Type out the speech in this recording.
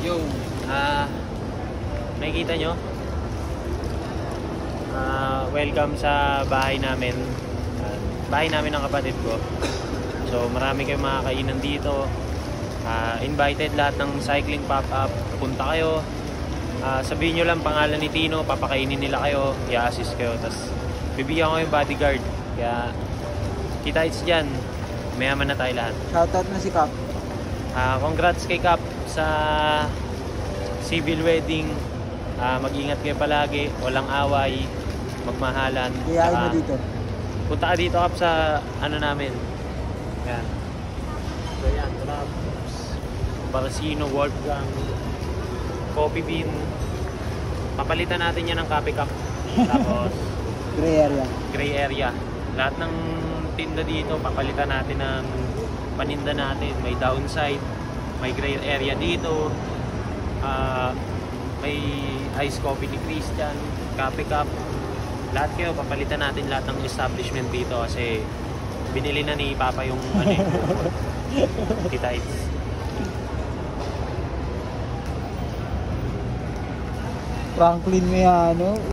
Yo. Nakikita nyo? Welcome sa bahay namin. Bahay namin ng kapatid ko. So marami kayong makakainan dito. Invited lahat ng cycling pop-up. Punta kayo. Sabihin nyo lang pangalan ni Tino. Papakainin nila kayo. I-assist kayo. Tapos bibigyan ko yung bodyguard. Kaya kita-its dyan. Mayaman na tayo lahat. Shoutout na si Cap. Congrats kay Cap sa civil wedding. Mag-ingat kayo palagi, walang away, magmahalan. Iyain mo dito. Punta ka dito Cap sa ano namin. Yan. So yan, Baracino, Wolfgang, Coffee Bean. Papalitan natin yan ng Coffee Cup. Tapos gray area. Lahat ng tinda dito, papalitan natin ng paninda natin. May downside, may gray area dito. May iced coffee ni Christian, Coffee Cup. Lahat kayo, papalitan natin lahat ng establishment dito kasi binili na ni Papa yung ano yung kita-its. Franklin Mayano.